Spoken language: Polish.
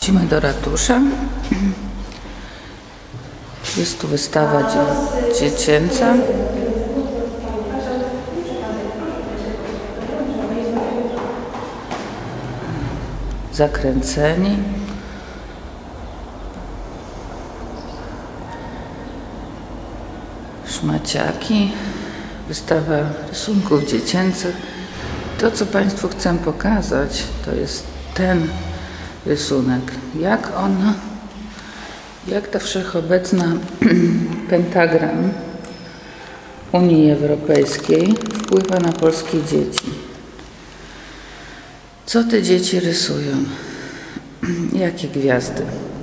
Wrócimy do ratusza. Jest tu wystawa dziecięca. Zakręceni. Szmaciaki. Wystawa rysunków dziecięcych. To, co Państwu chcę pokazać, to jest ten rysunek. Jak ta wszechobecna pentagram Unii Europejskiej wpływa na polskie dzieci. Co te dzieci rysują? Jakie gwiazdy?